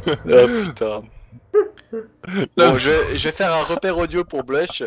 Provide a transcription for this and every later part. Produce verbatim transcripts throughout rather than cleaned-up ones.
Oh putain. Bon, je, je vais faire un repère audio pour Blush.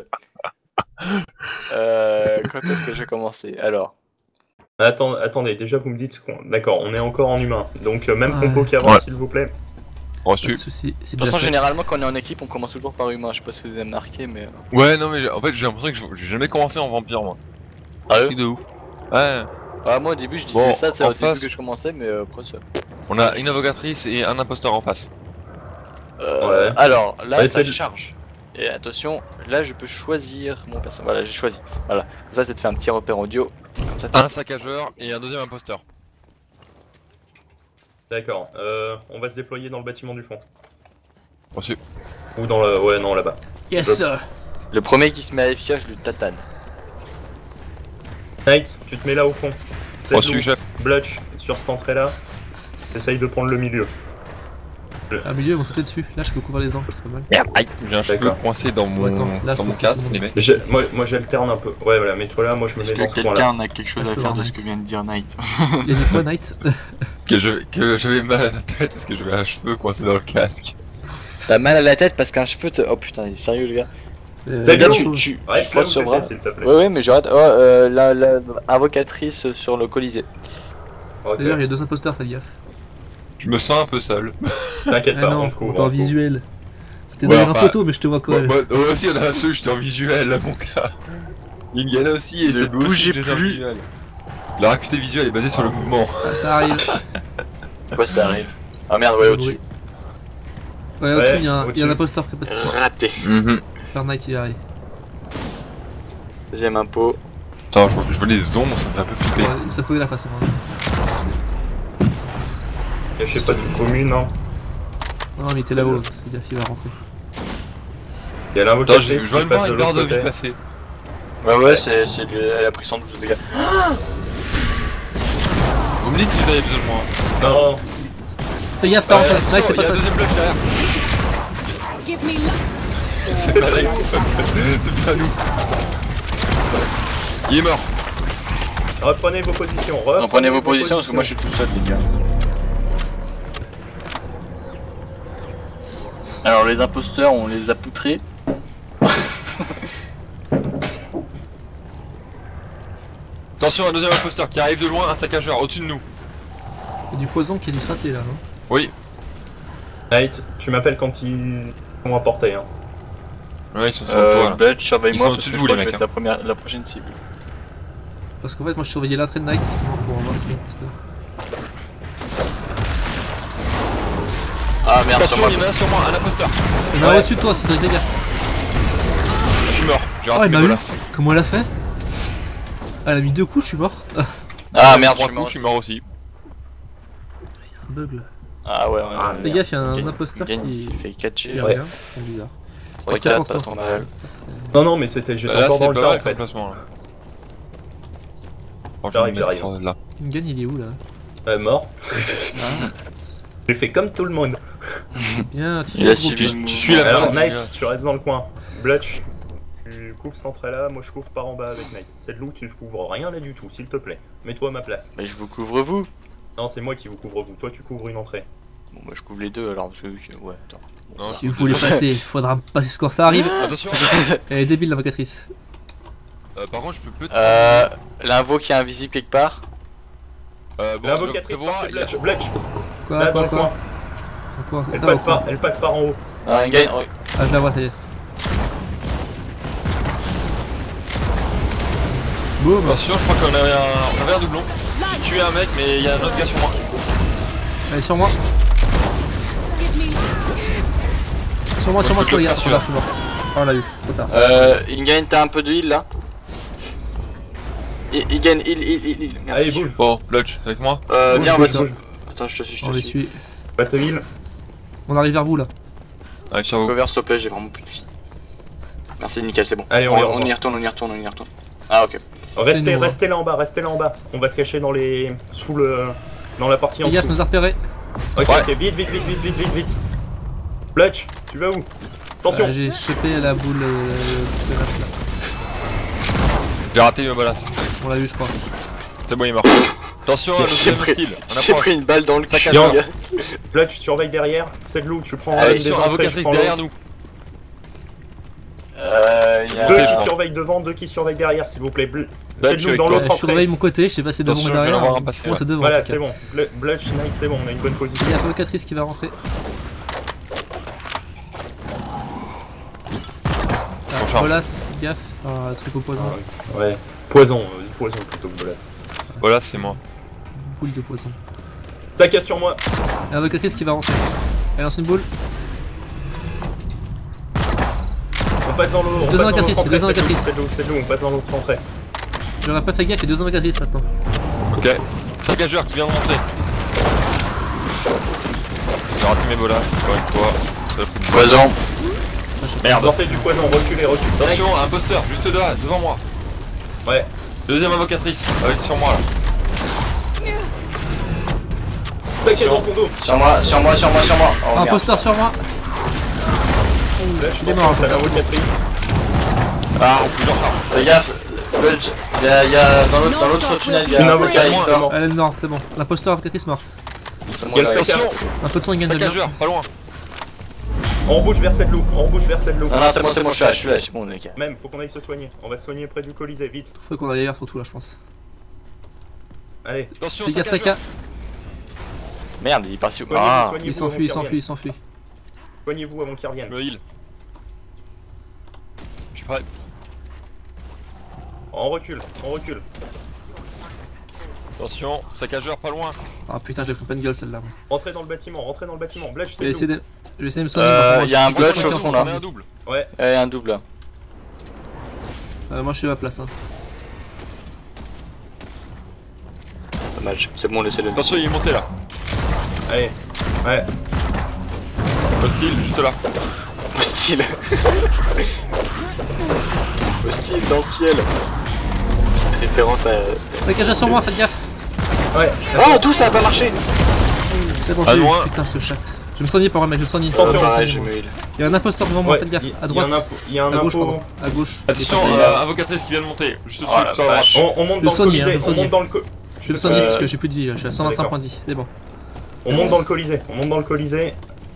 Euh, quand est-ce que j'ai commencé? Alors. Attends, attendez, déjà vous me dites ce qu'on... D'accord, on est encore en humain. Donc euh, même Ouais. compo qu'avant, Ouais. s'il vous plaît. Reçu. Pas de soucis, c'est De toute déjà façon, fait. généralement, quand on est en équipe, on commence toujours par humain. Je sais pas si vous avez marqué, mais. Ouais, non, mais en fait, j'ai l'impression que je- j'ai jamais commencé en vampire, moi. Sérieux? Truc de ouf. Ouais. Ah, moi au début, je disais Bon, ça, c'est en au début face- que je commençais, mais euh, après ça. On a une invocatrice et un imposteur en face. Euh, Ouais. Alors, là, Ouais, ça c'est le- charge. Et attention, là, je peux choisir mon personnage. Voilà, j'ai choisi. Voilà. Comme ça, ça te fait un petit repère audio. Comme ça, Un saccageur et un deuxième imposteur. D'accord, euh, on va se déployer dans le bâtiment du fond. Reçu. Ou dans le... Ouais, non, là-bas. Yes Hop. sir. le premier qui se met à F K, je le tatane. Knight, tu te mets là au fond. C'est Reçu, nous. chef. Blutch, sur cette entrée-là. Essaye de prendre le milieu. À milieu, ils vont sauter dessus. Là, je peux couvrir les angles, c'est pas mal. Merde, aïe. J'ai un cheveu D'accord. coincé dans mon, Ouais, attends, là, je dans mon peux- casque, les mecs. Mais j'ai- Moi, moi j'alterne un peu. Ouais, voilà, mets-toi là, moi je me Est-ce mets dans que ce coin-là. quelqu'un a quelque chose Ah, à je peux faire de voir ce que Knight. vient de dire Knight? Il y a des quoi, Knight? Que je que j'avais mal à la tête parce que j'avais un cheveu coincé dans le casque. T'as mal à la tête parce qu'un cheveu te. Oh putain, il est sérieux, le gars. Euh, C'est Regarde, bon, tu, chose. tu, Reste tu là flottes où sur bras. t'étais, s'il te plaît. Ouais, ouais, mais j'arrête. Oh, euh, la, la invocatrice sur le Colisée. Ok. D'ailleurs, il y a deux imposteurs, fais gaffe. Je me sens un peu seul. T'inquiète Ah pas, non, on te couvre. on t'en on te couvre. visuel. T'es Ouais, derrière un enfin, poteau, mais je te vois quand Moi, même. moi, moi aussi, on a un truc, j'étais en visuel là, mon gars. Ingala aussi, et Ne c'est lui aussi, bougez j'étais en plus. visuel. La acuité visuelle est basée sur le mouvement. Ah, ça arrive. Quoi, ça arrive? Ah merde, ouais, au-dessus. Ouais, au-dessus, il y a un- il y a au-dessus. un imposteur qui est passé. Raté. Mhm. Faire Knight, il arrive. Deuxième impôt. Attends, je, vois- je vois les ombres, ça me fait un peu flipper. Ouais, ça connaît la façon. Hein. Cachez pas d'une commune, hein. Non, mais il était là-haut, c'est gaffe, il va rentrer. Il y a Attends, l'invocatrice je je viens qui de passe voir de une barre l'autre de vie côté. passer. Ouais, ouais, c'est, c'est lui, elle a pris cent douze dégâts. Vous me dites si vous avez besoin de moi. Non, Fais gaffe, ça Ouais, rentre. attention, Knight, c'est il y a pas un toi. deuxième bloc derrière. Give me luck. C'est pas là, c'est pas, c'est pas nous. Il est mort. reprenez vos positions. Reprenez, Reprenez vos positions parce que moi je suis tout seul, les gars. Alors, les imposteurs, on les a poutrés. Attention, un deuxième imposteur qui arrive de loin, un saccageur au-dessus de nous. Il y a du poison qui a dû se rater là, non? Oui. Knight, tu m'appelles quand ils sont à portée. Hein. Ouais, ils sont sur le Euh, toit là. Butch, Ils surveille-moi sont parce au-dessus que de je vous, crois les que je vais mecs, être la, première, la prochaine cible. Parce qu'en fait, moi je surveillais l'entrée de Knight justement pour voir si l'imposteur. Ah merde, c'est Attention, moi. il y en a un sur moi, un imposteur. Il y en a un Ouais. au-dessus de toi, si t'as été gaffe. Je suis mort, j'ai Oh, raté il mes m'a eu. bolasses. Comment elle a fait? Elle a mis deux coups, je suis mort. Ah, Ah merde, je Trois suis coups, mort. je suis mort aussi. un bug là. Ah ouais, ouais. Ah, Fais merde. gaffe, il y a un Gagne- imposteur gagne, qui. il fait quatre G. qui Ouais. revient, c'est bizarre. trois Restez quatre, contre pas trop mal. Non, non, mais c'était. J'étais Là, encore c'est dans le pas tas mal en comme fait. placement là. Franchement, J'arrive, je vais j'arrive. mettre, euh, là. Ingen il est où là? Euh, mort. Ah, J'ai fait comme tout le monde. bien, tu Il a suis suivi groupe. le Tu suis la mouvement. Alors, merde, Knight, mon gars. tu restes dans le coin. Blutch, tu couvres cette entrée-là, moi je couvre par en bas avec Knight. C'est de loup, tu couvres rien là du tout, s'il te plaît. Mets-toi à ma place. Mais je vous couvre vous. Non, c'est moi qui vous couvre vous. Toi, tu couvres une entrée. Bon, moi je couvre les deux alors parce que. Ouais, attends. Non, Si vous voulez passer, faudra me passer ce score, ça arrive. Attention. Elle est débile l'invocatrice. Euh, par contre, je peux peut-être. Euh. L'invo qui est invisible quelque part. Euh, bon, L'invocatrice je prévois, parfait, il y a- Blutch, Blutch, Quoi, là dans quoi, le quoi? coin. Quoi, Elle ça, passe ou quoi par, elle passe par en haut. Ah, il gagne. ouais. Ah, je la vois, ça y est. Boum. Attention, je crois qu'on avait un, on avait un doublon. J'ai tué un mec, mais il y a un autre gars sur moi. Elle est sur moi. Give me luck. Sur moi, sur moi, je je peux peux le regarde. faire Regarde, je suis mort. Ah, on l'a eu, trop tard. Euh. Ingen, t'as un peu de heal là. I- Igen, heal, heal, heal, heal. Merci. Allez, bouge. Bon, Lodge, avec moi. Euh, Bouge, viens, on va bouge, se. bouge. Attends, je te suis, je On te les suis. suit. Battle heal. On arrive vers vous là. Arrive sur vous. Cover, s'il te plaît, j'ai vraiment plus de vie. Merci, nickel, c'est bon. Allez, on y on, retourne. y retourne, on y retourne, on y retourne. Ah, ok. Restez, nous, hein. restez là en bas, restez là en bas. On va se cacher dans les. sous le. dans la partie en Les gars, dessous. nous a repéré. Ok, Ouais. ok, vite, vite, vite, vite, vite, vite, vite. Blutch, tu vas où? Attention. Euh, J'ai chopé la boule euh, tenace là. J'ai raté mes bolasses. On l'a eu, je crois. C'est bon, il est mort. Attention à Il le s'est deuxième pris, hostile. il On s'est approche. pris une balle dans le Sac cul. à dos. gars. Blutch, surveille derrière. C'est de l'eau, tu prends une des Attention, entrées, je invocatrice prends derrière l'autre. nous. Euh, il y Deux a... qui surveillent devant, deux qui surveillent derrière, s'il vous plaît. Bl- Bah, C'est je de suis l'eau avec dans toi. l'autre Euh, je surveille entrée. mon côté, je sais pas si c'est devant ou Attention, je vais derrière. l'avoir hein. un passer, Bon, là. c'est devant. en Voilà, tout cas. c'est bon. Bl- Blutch, Knight, c'est bon, on a une bonne position. Il y a Invocatrice qui va rentrer. On Ah, charge. Bolas, gaffe. Ah, truc au poison. Ouais. Poison, euh, poison plutôt que bolas. Voilà, c'est moi. Boule de poison. T'as sur moi. Et Invocatrice qui va rentrer. Elle lance une boule. On passe dans l'eau. on Deux passe dans invocatrices, l'autre deux entrée, c'est de l'eau, invocatrices. C'est de l'eau, c'est de l'eau, on passe dans l'autre entrée. J'aurais pas fait gaffe, il y a deux Invocatrices maintenant. Ok. Saccageur qui vient de rentrer. J'ai raté mes bolas, encore une fois. Ça fout de- Poison. Merde. Sortez du poison, reculez, reculez. Attention, un imposteur, juste là, devant moi. Ouais. Deuxième invocatrice, avec sur moi là. T'inquiète dans ton dos. Sur moi, sur moi, sur moi, sur moi. Oh, merde. Imposteur sur moi. Là, je Il est pense mort, que c'est l'invocatrice. Ah, plusieurs charges. Fais gaffe. Budge. Il y a, il y a dans l'autre dans l'autre tunnel, il y Une a un invocatrice, qui c'est sort. mort. Elle est morte, c'est bon. L'imposteur Invocatrice morte. C'est bon, Il y a le j'arrive. sac. Attention, Un peu de son, il gagne de bien. saccageur, pas loin. On bouge vers cette l'eau, on bouge vers cette l'eau. Non, non, c'est bon, c'est bon, je suis là, je suis là, c'est bon, les gars. Même, faut qu'on aille se soigner. On va se soigner près du Colisée, vite. Faut qu'on aille ailleurs surtout là, je pense. Allez, Attention, Fais gaffe, saccageur. Saka. Merde, il est parti où? soignez-vous, Ah. soignez-vous Il avant s'enfuit, il qu'ils s'enfuit, reviennent. il s'enfuit. Soignez-vous avant qu'ils Je reviennent. me heal. Je suis prêt. On recule, on recule. Attention, saccageur pas loin. Ah putain, j'ai fait plein de gueule celle-là. Rentrez dans le bâtiment, rentrez dans le bâtiment. Blutch, Je c'est vais essayer nous. de, je vais essayer de me soigner. Euh, par contre, y a un moi, je suis blotch au pas fond, en là. On est un double. Ouais, Il y a un double là. Euh, moi je suis à ma place. Hein. Dommage, c'est bon, laissez-le. Attention, il est monté là. allez. Ouais. Hostile, juste là. Hostile. Hostile dans le ciel. Petite référence à. Saccageur sur moi, faites gaffe. Ouais. Oh, tout ça a pas marché. C'est bon, À je l'ai eu. loin. Putain, ce chat. Je vais me soigner par un mec, je vais me soigner. Attention, Euh, pareil, Soignez-moi. j'ai me heal. Il y a un imposteur devant moi, Ouais, faites gaffe. il- À il y a un droite. impo- Il y a un À gauche, impôt. pardon. À gauche. Attention, Il est euh, là. invocatrice qui vient de monter. Juste Oh, au-dessus, la sur la vache. droite. On, on monte Le dans le soigner, Colisée, hein, le on soigner. monte dans le co- Je vais me soigner Euh, parce que j'ai plus de vie là, je suis à cent vingt-cinq d'accord. points de vie. C'est bon. on monte dans le Colisée, on monte dans le Colisée.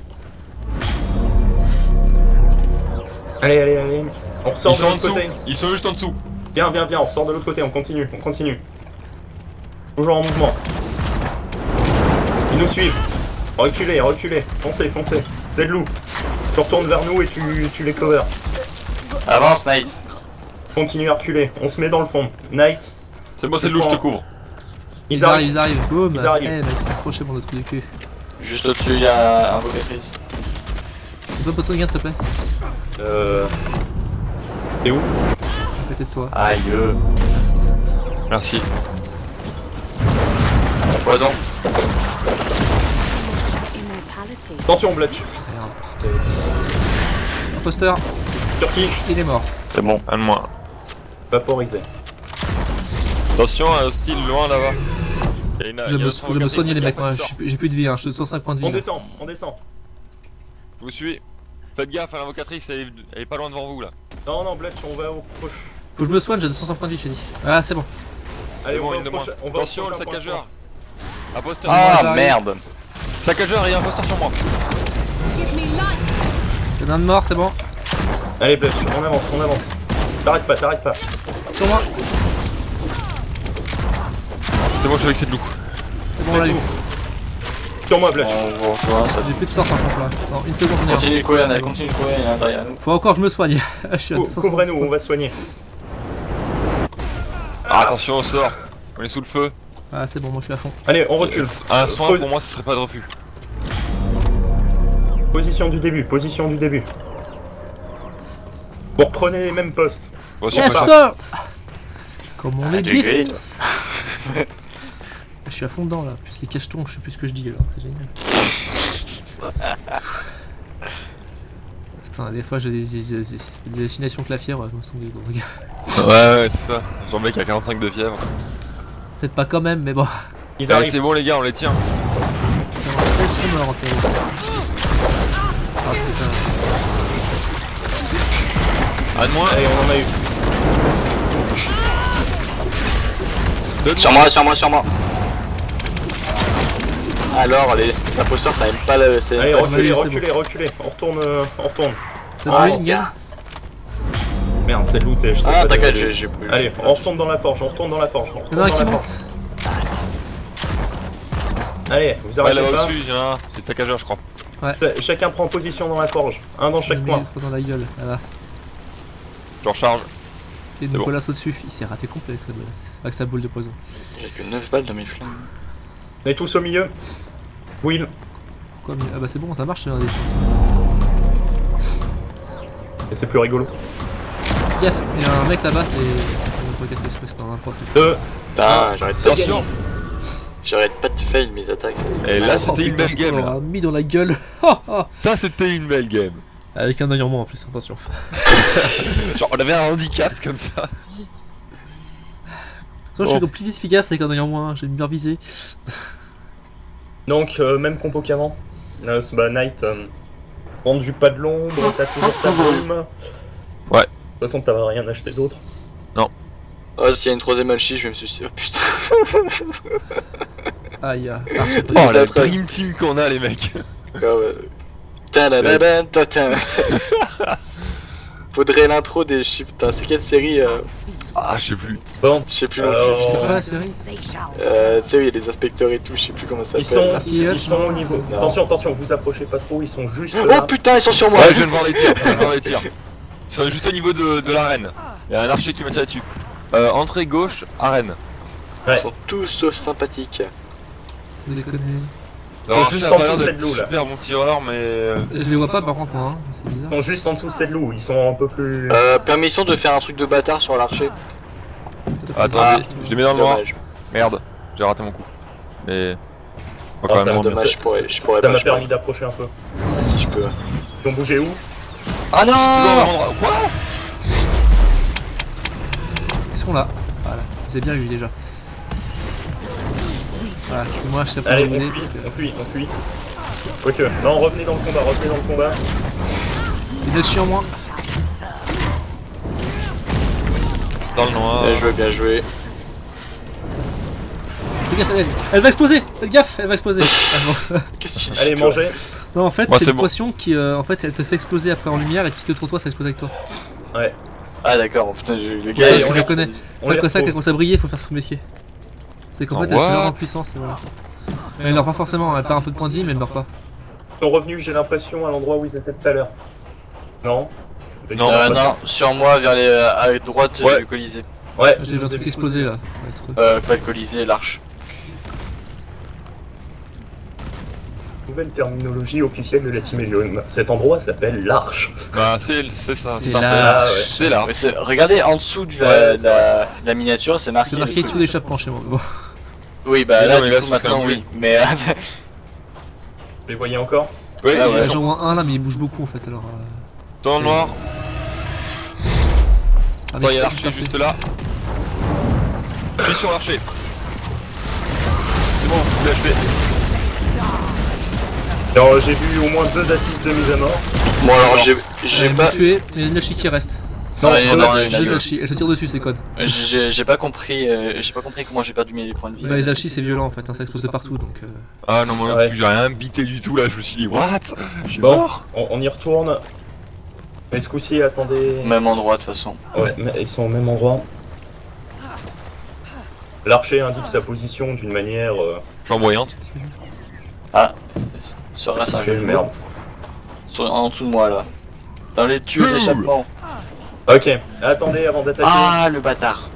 Allez, allez, allez. On ressort Ils de sont en l'autre dessous. côté. Ils sont juste en dessous. Viens, viens, viens, on ressort de l'autre côté, on continue, on continue. Toujours en mouvement. Ils nous suivent. Reculez, reculez, foncez, foncez. C'est de loup. Tu retournes vers nous et tu, tu les cover. Avance, Knight. Continue à reculer, on se met dans le fond. Knight, C'est bon, c'est loup, je te couvre. ils, Ils arrivent. arrivent, ils arrivent. Boum. Ils arrivent. Eh mec, accrochez mon autre trou du cul. Juste au-dessus, il y a un invocatrice. Tu peux pas te soigner s'il te plaît? Euh... T'es où? À côté de toi. Aïe. euh. Merci. Poison. Immortality. Attention, Blutch. Imposteur, Sur qui? il est mort. C'est bon. Un de moins. Vaporisé. Attention, un hostile loin là-bas. Il y a une- Je il y a me, notre je me invocatrice soigne les qui mecs, après moi, sort. j'ai plus- j'ai plus de vie, hein. Je suis de cent cinq points de vie. On là. descend, on descend. Je vous suis. Faites gaffe à l'invocatrice, elle, est- elle est pas loin devant vous là. Non, non, Blutch, on va au proche. Faut que je me soigne, j'ai deux cent cinq points de vie, j'ai dit. Ah, c'est bon. Allez, C'est bon, on va une au de moins. prochain. On va au Attention, le prochain point saccageur. Imposteur. Ah j'arrive. merde. Saccageur et imposteur sur moi. Give me light. Il y en a un de mort, c'est bon. Allez, Blutch, on avance, on avance. T'arrêtes pas, t'arrêtes pas. Sur moi. C'est bon, je suis avec cette loup. C'est bon, on l'a eu. Sur moi, Blutch. On vous rejoint, ça J'ai plus de sort par contre là. Non, une seconde, j'en ai un. continue de courir, Ned, continue de courir, il y en a un derrière nous. Faut encore que je me soigne. Je suis à Cou- deux cent Couvrez-nous, soixante on va se soigner. Ah, attention au sort. On est sous le feu. Ah, c'est bon, moi je suis à fond. Allez, on recule. Un soin Pose- pour moi, ce serait pas de refus. Position du début, position du début. Vous reprenez les mêmes postes. Bon, sur Yes pas- sir. Comment on Ah, les du grid. défonce. Je suis à fond dedans là, plus les cachetons, je sais plus ce que je dis alors, c'est génial. Putain, des fois j'ai des, des, des, des hallucinations que la fièvre, je me sens des gros gars. Ouais, ouais, c'est ça. Genre, le mec a quarante-cinq de fièvre. Peut-être pas quand même, mais bon. Ils Allez, arrivent. c'est bon, les gars, on les tient. Ils sont morts en fait. Ah putain. Un de moins. Allez, on en a eu. Deux de Sur moins. moi, sur moi, sur moi. Alors, les imposteurs ça aime pas le. ça aime Allez, pas le reculez, c'est reculez, reculez. On retourne, euh, on retourne. T'as Ah, donné une gaze? Merde, c'est looté. je t'ai Ah, pas t'inquiète, donné. j'ai. j'ai- Allez, j'ai- on retourne dans la forge, on retourne dans la forge. on Il y en a un retourne qui dans la monte. forge. Allez, vous Ouais, arrêtez là-bas pas. au-dessus, il y en a un. C'est le saccageur, je crois. Ch- Chacun prend position dans la forge. Un dans chaque Je coin. mets trop dans la gueule. Voilà. Je recharge. Et bon. Nicolas au-dessus. Il s'est raté complet avec sa boule, avec sa boule de poison. J'ai que neuf balles dans mes flingues. On est tous au milieu. Will. Quoi, mais... Ah bah c'est bon, ça marche sur la distance. Et c'est plus rigolo. Gaffe, il y a un mec là-bas, c'est. On peut casser ce dans un profil. Deux. Putain, j'arrête pas, Attention. j'arrête pas de fail mes attaques. ça- Et là, Oh, c'était une putain, belle ce game. qu'on Là. aura mis dans la gueule. Oh, oh. Ça, c'était une belle game. Avec un œil en moins en plus, attention. Genre, on avait un handicap comme ça. Sinon, je suis Oh. le plus efficace avec un œil en moins, j'ai une meilleure visée. Donc, euh, même compo qu'avant. Euh, c'est- bah, Knight, euh, rendu pas de l'ombre, t'as toujours ta brume. Ouais. De toute façon, t'as rien acheté d'autre. Oh, s'il y a une troisième Alchie, je vais me suicider. Oh putain. Aïe, ah, archer Oh, la Après. dream team qu'on a, les mecs. Ah ouais. Tadadadam, tatin. Faudrait l'intro des. Je sais- Putain, c'est quelle série euh... Ah, je sais plus. Bon, Je sais plus non Alors, plus. C'est putain. pas la série? Euh, tu sais, il y a les inspecteurs et tout, je sais plus comment ça ils s'appelle. sont, Starkey Hutch, ils sont au niveau. Non. Attention, attention, vous approchez pas trop, ils sont juste Oh là. putain, ils sont sur moi! Ouais, je viens de voir les tirs. Je viens de voir les tirs. Ils sont juste au niveau de, de l'arène. Il y a un archer qui m'a tiré dessus. Euh, entrée gauche, arène. Ils sont tous sauf sympathiques. Vous déconnez. Alors, juste l'archer a en pas l'air dessous de d'être cette loup, là. super bon tireur, mais. euh, Je les vois pas par contre, moi, hein. C'est Ils bizarre. sont juste en dessous de cette loup, ils sont un peu plus. Euh, permission de faire un truc de bâtard sur l'archer. Attendez, je les mets dans le noir. Dommage. Merde, j'ai raté mon coup. Mais. On va Ah, quand ça même me rendre- dommage, je pourrais, je pourrais Ça pas. m'a je pourrais. permis d'approcher un peu. Ah, si je peux. Ils ont bougé où? Ah non! Ils sont toujours au même endroit. Quoi? Ils sont là. Voilà, vous avez bien vu déjà. Voilà, et moi je sais pas Allez, où on il est, fuit, parce que- on fuit, on fuit. Ok, non, revenez dans le combat, revenez dans le combat. Une Alchie en moins. Dans le noir. Bien joué, bien joué. Fais gaffe, elle, elle va exploser. Faites gaffe, elle va exploser. Ah, non. Qu'est-ce que tu dis? Allez, toi mangez. Non, en fait, Moi, c'est c'est une bon. potion qui, euh, en fait, elle te fait exploser après en lumière et tout ce qui est autour de toi, ça explose avec toi. Ouais. Ah d'accord, putain, je- le Ça, gars. Allez, je on la les connais. On Pas les que ça, quand elle retrouve. commence à briller, faut faire ce métier. C'est qu'en Oh, fait, elle se meurt what en puissance et voilà. Mais elle meurt pas forcément, elle perd un peu de points de vie, mais elle meurt pas. Ils sont revenus, j'ai l'impression, à l'endroit où ils étaient tout à l'heure. Non? Non, Euh, non, sur moi, vers les, à droite Ouais. du Colisée. Ouais, J'ai vu un truc exploser là. Ça va être- Euh, pas le Colisée, l'arche. Nouvelle terminologie officielle de la Team Helium. Cet endroit s'appelle l'Arche. Bah, c'est c'est ça. C'est un peu- là. Ah ouais. C'est là. Mais c'est- regardez en dessous de la, Ouais, de la, de la miniature, c'est marqué. C'est le marqué truc. tout d'échappement chez moi. Bon. Oui, bah Mais là, non, mais du là, coup, c'est parce maintenant, qu'on a oui. Mais euh, Vous les voyez encore? Ouais, Ah ils ouais. sont J'en vois un là, mais il bouge beaucoup en fait alors. euh, dans le noir. avec Attends, il y a le l'archer super juste là. Puis sur l'archer. C'est bon, vous l'avez fait. Alors, j'ai vu au moins deux assises de mise à mort. bon, alors j'ai j'ai Elle pas, m'a tué, mais il y a une Alchie qui reste. Non, Non, il y en deux a- assises. il y en a J'ai deux. l'Alchie, elle se tire dessus, c'est code. j'ai j'ai pas compris, euh, j'ai pas compris comment j'ai perdu mes points de vie. Bah, les Alchis c'est violent en fait, hein, ça explose de partout donc. euh, Ah non, moi non Ouais. plus, j'ai rien bité du tout là. Je me suis dit, what? Je suis Bon, mort. on, on y retourne. Mais ce coup-ci, attendez. Même endroit de toute façon. Ouais, mais ils sont au même endroit. L'archer indique sa position d'une manière. Euh... Flamboyante. Sur là, c'est un c'est jeu de merde. merde. Sur, en dessous de moi là. Dans les tuyaux Ouh. d'échappement. Ok, attendez avant d'attaquer. Ah, le bâtard.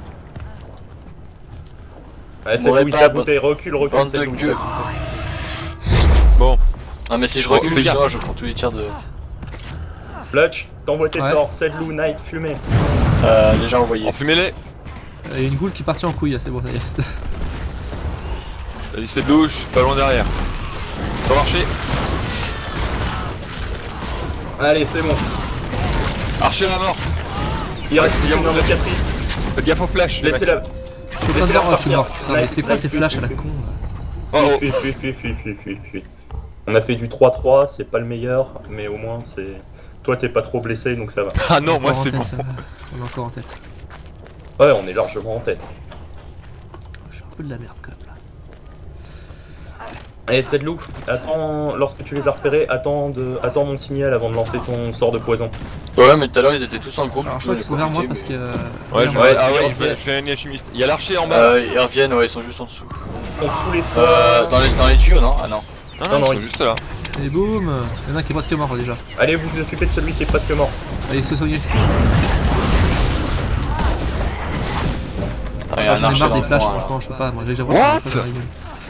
Ouais, c'est m'aurait où il pas, s'aboutait, recule, recule, bande c'est de où il gueux. s'aboutait. Bon, Non, mais si je Bon, recule, fais gaffe. justement, je prends tous les tirs de. Lutch, t'envoies tes Ouais. sorts, Sedlou, Knight, fumée. Euh, déjà envoyé. enfumez-les. Il y a une goule qui est partie en couille, c'est bon, ça y est. Vas-y, c'est de louche, pas loin derrière. Sur l'archer. Allez, c'est bon. Archer à la mort. Il reste il y a une mon invocatrice. Faites gaffe aux flashs, les mecs. Laissez-la. Je suis en train de dire, oh, je suis mort. Putain, mais c'est quoi ces flashs à la con là? Oh oh. Fuis, fuis, fuis, fuis, fuis, fuis, fuis. On a fait du trois trois, c'est pas le meilleur, mais au moins c'est. Toi t'es pas trop blessé donc ça va. Ah non, On est moi encore en c'est tête, bon. ça va. On est encore en tête. Ouais, on est largement en tête. Je suis un peu de la merde quand même là. Et cette loup, attends, lorsque tu les as repérés, attends, de, attends mon signal avant de lancer ton sort de poison. Ouais, mais tout à l'heure ils étaient tous en groupe. Alors je crois qu'ils sont vers moi parce que. euh, Ouais, vers je moi. vais, ah Ouais, ouais, je vais, je vais un alchimiste. Il y a l'archer en bas. Euh, ils reviennent, ouais, ils sont juste en dessous. Ils sont tous les trois. Euh, dans les, dans les tuyaux, non? Ah non. Non, non, non, ils non, sont il- juste là. Et boum. Il y en a un qui est presque mort déjà. Allez, vous vous occupez de celui qui est presque mort. Allez, se soigner. Attends, il y a un J'en ai archer marre dans des le flashs, coin, là. franchement, je peux pas. Moi, j'ai déjà What vraiment pas la gueule.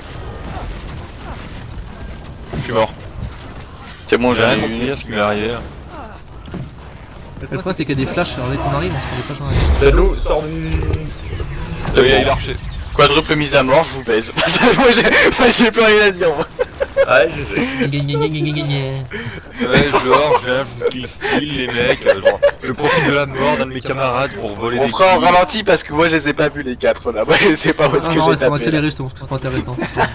Je suis mort. C'est bon, J'ai j'ai rien rien compris à ce qui m'est arrivé. Le problème, c'est qu'il y a des flashs. Alors dès qu'on arrive, on se prend des flashs en arrière. Cette loup, sort du... Euh, Il y a l'archer. Quadruple mise à mort, je vous baise. moi j'ai moi, j'ai plus rien à dire. Moi. Ah, G G. Gna, gna, gna, gna, gna, gna. Ouais, genre, je viens, je vous kill style, les mecs. euh, Genre, je profite de la mort d'un de mes camarades pour voler On des fera en kills. ralenti parce que moi je les ai pas vus les quatre là. Moi je sais pas où est-ce Ah que non, j'ai il faut tapé. là. accélérer, justement, c'est pas intéressant.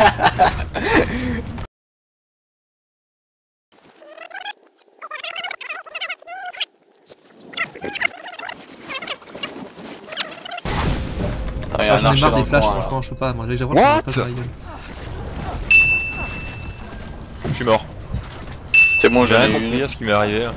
Attends, il y a Ah, un j'en ai archer marre dans des le flashs, coin, là. franchement, je peux pas. Moi, j'ai déjà vraiment What pas la gueule. Je suis mort. C'est bon, J'ai j'ai rien rien compris à ce qui m'est arrivé.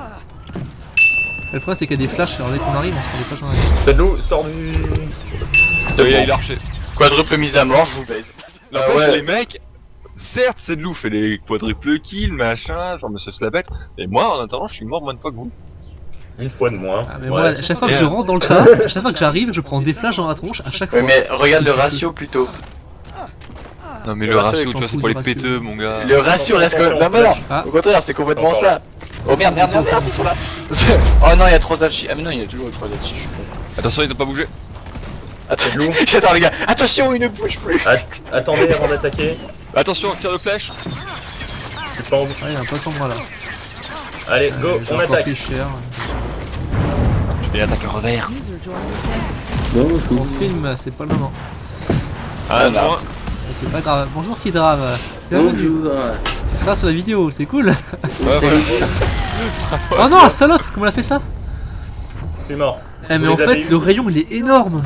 Le problème, c'est qu'il y a des flashs. Alors dès qu'on arrive, on se prend des flashs en arrière. Cette loup, sort du... Euh, Il y a l'archer. Quadruple mise à mort, je vous baise. La Ah vache, ouais. les mecs, certes, c'est de loup, fait les quadruples kills, machin, genre monsieur se la bête. Mais moi, en attendant, je suis mort moins de fois que vous. Une fois de moins. Ah, mais Ouais. moi, à chaque fois que je rentre dans le tas, à chaque fois que j'arrive, je prends des flashs dans la tronche à chaque fois. Ouais, mais regarde le ratio plutôt. Non mais Le le ratio, ratio, ils tu s'en vois, c'est foutent pour du les ratio. péteux, mon gars. Le ratio reste quand même. Non, mais non. Ah. Au contraire, c'est complètement Encore ça. Oh merde, merde, merde, merde, ils sont là. Oh non, il y a trois alchis. Ah, mais non, il y a toujours trois alchis, je suis con. Attention, ils ont pas bougé. Attends, loup. j'attends les gars. Attention, il ne bouge plus. Att- Attendez avant d'attaquer. Attention, tir de flèche. Je pense. Ah, il y a un poisson moi là. Allez, go, Euh, j'ai on encore attaque. pris cher. Je fais l'attaque à revers. User joined your channel. On filme, c'est pas le moment. Ah Voilà. non. Et c'est pas grave. Bonjour Kidrave. Bienvenue. Tu seras sur la vidéo, c'est cool. Ouais, voilà. Oh non, salope, comment elle a fait ça? Je suis mort. Eh mais Vous en les avez fait, eu le rayon il est énorme.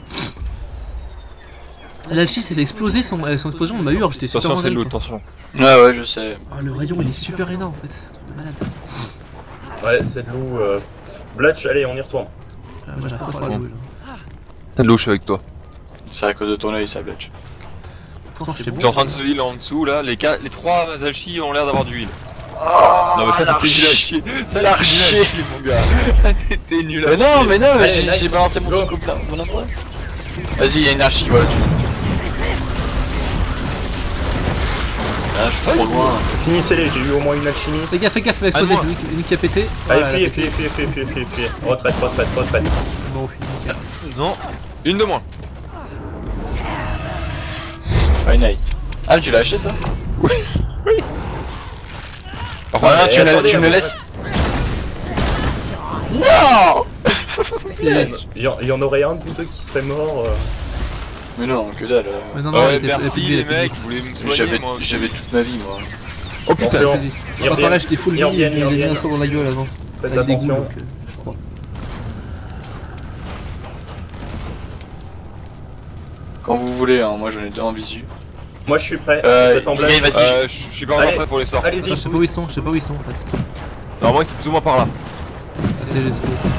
L'alchie s'est fait exploser son, avec son explosion de ma hurle, j'étais super Attention, c'est de emballé, l'eau, quoi. attention. Ouais, ouais, je sais. Ah, le rayon il est super énorme en fait. Un truc de malade. Ouais, cette loup. Euh... Blatch, allez, on y retourne. Ah, moi j'arrive pas à jouer là. T'as de l'eau, je suis avec toi. C'est à cause de ton œil, ça bletch. Pourtant j'étais bon. T'es en train de se heal en dessous là, les, quatre, les trois alchis ont l'air d'avoir du heal. Oh, Non mais ça c'était l'archi. nul à chier. Ça L'archi. nul à chier mon gars. T'étais nul à Mais chier. non, mais non, Allez, j'ai nice. j'ai balancé mon Go. truc au plat, mon endroit. Vas-y, il y a une archi, voilà. Tu... Ah, je suis trop loin. Finissez-les, j'ai eu au moins une alchimiste. Fais gaffe, fais gaffe, il va exploser, Ah, moi. lui, lui qui a pété. Allez, Voilà, fuyez, elle a pété. fuyez, fuyez, fuyez, fuyez, fuyez, fuyez. Retraite, retraite, retraite. Bon, au final, nickel. Non, une de moins. By night. Ah, mais tu l'as acheté ça? Par Ah, contre, non, tu, eh, me, attendez, tu me attendez. laisses. Non! C'est- Il y, en, il y en aurait un de vous deux qui serait mort. euh. Mais non, que dalle. euh. Mais non, non, ouais, il était- il était merci plus- il les était mecs, plus- vous voulez me Mais soigner J'avais moi. j'avais toute ma vie, moi. Oh putain. Attention. Vas-y. Ils Ah, pareil, reviennent. j'étais full Ils vie et reviennent, j'ai ils mis un reviennent. sort dans la gueule avant. Faites Avec des goûts, attention. donc, euh, je crois. Quand vous voulez, hein, moi j'en ai deux en visu. Moi je suis prêt. Euh, Faites en il blague. y a- vas-y. Euh, je je suis pas encore Allez. prêt pour les sorts. Allez-y. Attends, je sais pas où ils sont, je sais pas où ils sont en fait. Normalement, c'est plus ou moins par là. Ah, c'est les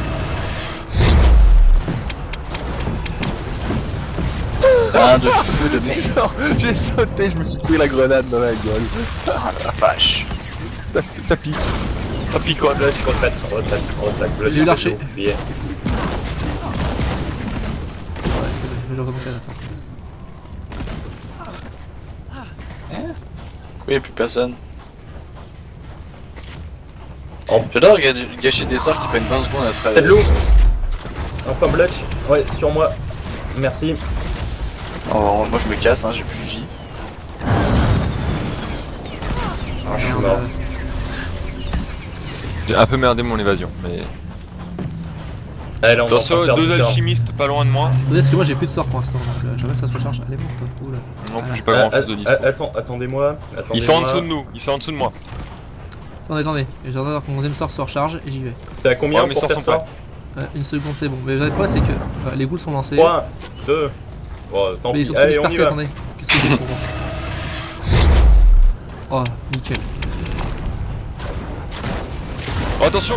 Un de feu de merde. Genre, j'ai sauté, je me suis pris la grenade dans la gueule. Ah la vache. Ça, fait- ça pique. Ça pique quoi, Blatch, retraite, retraite, retraite. Blatch, J'ai eu l'archer. vous fuyez. Ouais, je vais le remonter à la fin. Oui, y'a plus personne. Oh. J'adore ga- gâcher des sorts qui prennent vingt secondes à se Faites réveiller. l'eau. Enfin Blatch, ouais, sur moi. Merci. Oh, moi je me casse, hein, j'ai plus de vie. Ah, je suis Merde, mort. euh, J'ai un peu merdé mon évasion, mais. Allez, on va Attention, en faire deux différents. alchimistes pas loin de moi. Vous savez, parce que moi j'ai plus de sort pour l'instant, donc euh, j'aimerais que ça se recharge. Allez, monte toi. Oula. Non plus, j'ai pas Ah, grand chose de ah, dispo. ah, Attends, attendez-moi. Ils sont en attendez-moi. dessous de nous, ils sont en dessous de moi. Attendez, attendez. Et j'ai attendre que mon deuxième sort se recharge et j'y vais. T'es à combien Ouais, mes pour sorts faire sont ça Ouais, une seconde, c'est bon. Mais vous savez quoi, c'est que euh, les ghouls sont lancés. trois, deux. Bon, tant Mais ils pis. sont trop Allez, on y dispersés, va. attendez. Qu'est-ce que c'est pour moi? Oh, nickel. Oh, attention.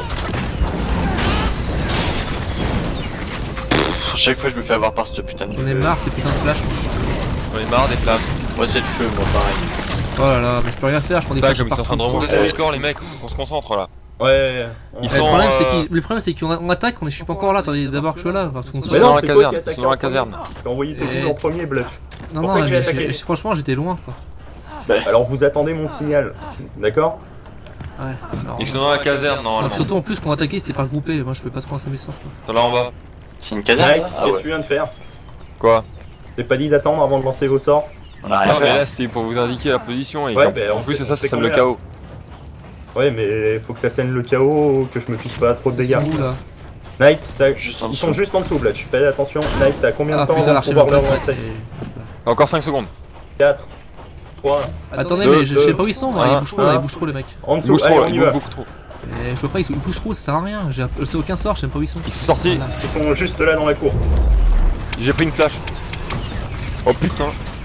À chaque fois je me fais avoir par ce putain de J'en ai feu. marre, ces putains de flash. On est marre des flammes. Moi c'est le feu, moi pareil. Oh là là, mais je peux rien faire, je prends des Putain, flashs comme ils sont en train de partout. remonter sur le Ouais. score, les mecs, faut qu'on se concentre là. Ouais. on- Ils Eh, sont- Le problème, c'est euh, qu'ils- le problème, c'est qu'on a- on attaque, on est, je suis pas encore là. Attendez, d'abord que je sois là. Enfin, tout le monde Ils soit sont Mais là. non, dans la c'est toi qui caserne, attaques ils sont dans la en premier. caserne. T'as envoyé tes Et- boules en premier, Blutch. Non, pour ça non, que j'ai j'ai- attaqué. j'ai- franchement, j'étais loin quoi. Alors vous attendez mon signal, d'accord? Ouais. Alors, Ils sont dans la caserne donc, normalement. surtout en plus qu'on attaquait, c'était pas regroupé. Moi, je peux pas trop un mes sorts quoi. Dans là en bas. C'est une caserne Knight, ça Ah qu'est-ce que ouais. tu viens de faire? Quoi? T'es pas dit d'attendre avant de lancer vos sorts? On a rien Non, mais fait. là c'est pour vous indiquer la position et Ouais, qu'en- bah, en on plus sait- ça, on ça sait sème le combien. chaos. Ouais, mais faut que ça scène le chaos, que je me pisse pas trop de Ils dégâts. sont où là? Knight, t'as- Juste en ils dessous. sont juste en dessous, Blutch. Fais attention, Knight, t'as combien de Ah temps putain, avant de l'archer pouvoir me leur plaît, lancer? c'est- Encore cinq secondes. quatre, trois, Attendez, Deux, mais je je deux, sais pas où ils sont moi. un, Ils bougent trop là, un. ils bougent trop les mecs. en Ils dessous, bougent allez, trop, on ils y bougent va. beaucoup trop. Et je vois pas, ils, sont- ils bougent trop, ça sert à rien. J'ai c'est aucun sort, je sais même pas où ils sont. Ils sont sortis, Voilà. Ils sont juste là dans la cour. j'ai pris une flash. Oh putain.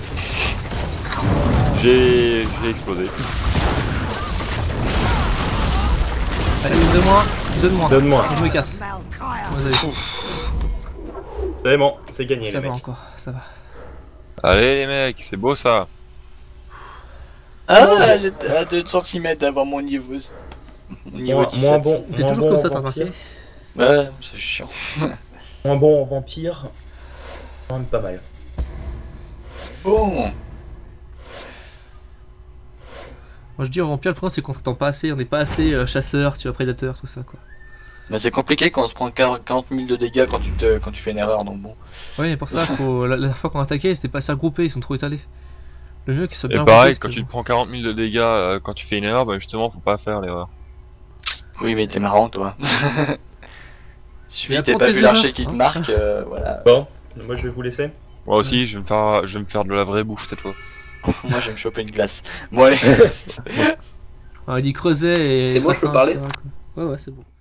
J'ai j'ai explosé. Allez, donne-moi, donne-moi. Donne-moi. Je me casse. Vous allez. C'est bon, c'est gagné Ça les va mecs. encore, ça va. Allez les mecs, c'est beau ça. Ah, elle est à deux centimètres d'avoir mon niveau. Mon niveau Moins, dix-sept. moins bon, T'es moins toujours bon comme en ça, t'as vampire. remarqué? Ouais, c'est chiant. Moins bon en vampire. Quand même pas mal. Bon. Moi je dis en vampire, le problème c'est qu'on t'attend pas assez, on n'est pas assez euh, chasseur, tu vois, prédateur, tout ça quoi. Mais c'est compliqué quand on se prend quarante mille de dégâts quand tu, te, quand tu fais une erreur, donc bon. Ouais, mais pour ça, faut... la, la dernière fois qu'on attaquait, c'était pas assez regroupé, ils sont trop étalés. Le mieux qu'ils soient Et bien pareil, regroupés, quand parce tu que- te prends quarante mille de dégâts euh, quand tu fais une erreur, bah justement faut pas faire l'erreur. Oui, mais t'es marrant, toi. Suffit Mais que t'aies apprends pas tes vu l'archer erreurs, qui te hein. marque, euh, voilà. Bon, moi je vais vous laisser. Moi aussi, je vais me faire, je vais me faire de la vraie bouffe cette fois. Moi, je vais me choper une glace. Bon, allez. On a dit creuset et. C'est bon, je peux gratin, parler et cetera, quoi. Ouais, ouais, c'est bon.